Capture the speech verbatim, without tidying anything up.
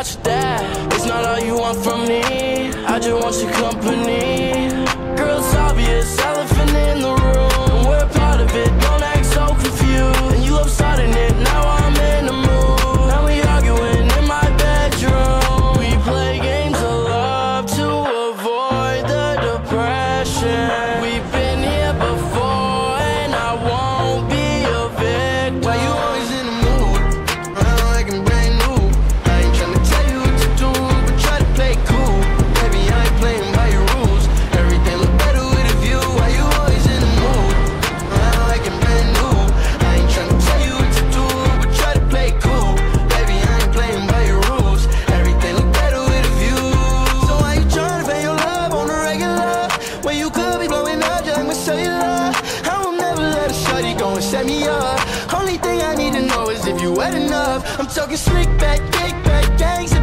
got your dad. It's not all you want from me, I just want your company. Girl, it's obvious, elephant in the room. We're part of it, don't act so confused. And you love starting it, now I'm in the mood. Now we arguing in my bedroom. We play games of love to avoid the depression. We've been here before and I won't be a victim. Why you always in the mood? Around like I'm brand new. I ain't tryna tell you what to do, but try to play cool. Baby, I ain't playing by your rules. Everything look better with a view. Why you always in the mood? Around like I'm brand new. I ain't tryna tell you what to do, but try to play cool. Baby, I ain't playing by your rules. Everything look better with a view. So why you tryna pay your love on the regular when you could be blowing up just like my cellular? I will never let a shorty go and set me up. Only thing I need to know is if you wet enough. I'm talking slick back, kick back, gangs.